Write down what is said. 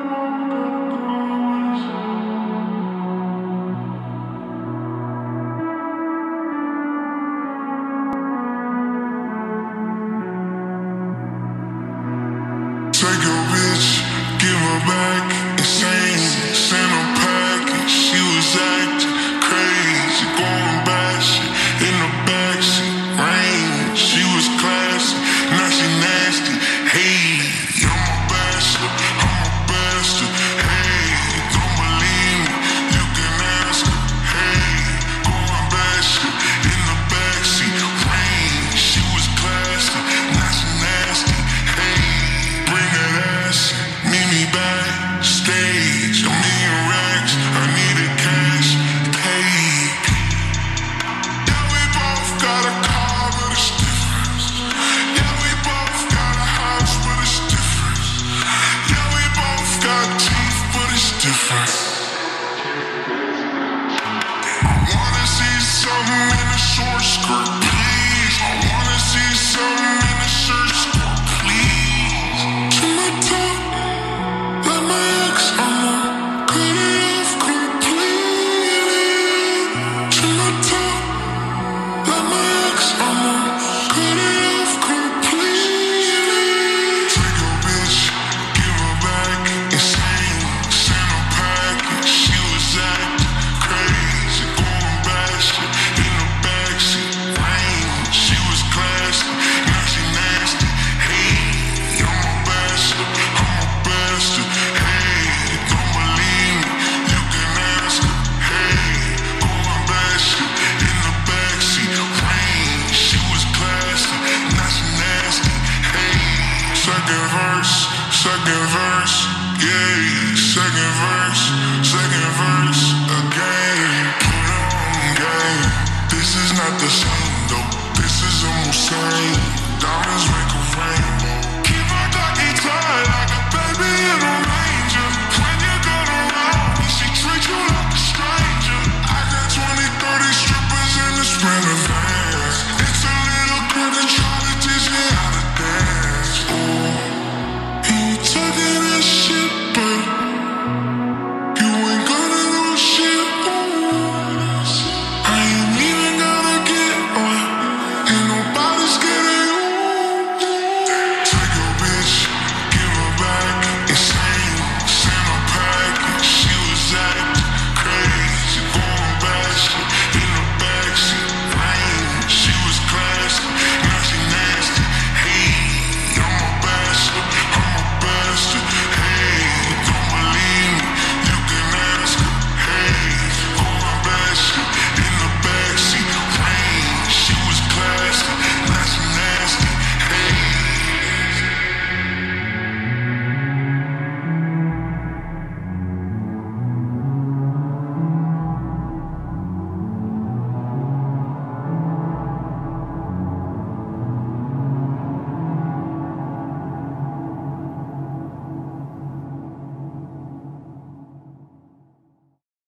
Take your bitch, give her back, insane. Send her package, she was acting crazy, going bad shit in the backseat. Rain, she was classy, now she nasty. Hey, I'm a bastard, I'm a bastard. Hey, don't believe me, you can ask her. Hey, going bad shit in the backseat. Rain, she was classy, now she nasty. Hey, bring that ass, meet me backstage. I'm in racks, I need a cash take. Yeah, we both got a car, but it's different. Yeah, we both got a house, but it's different. Yeah, we both got teeth, but it's different.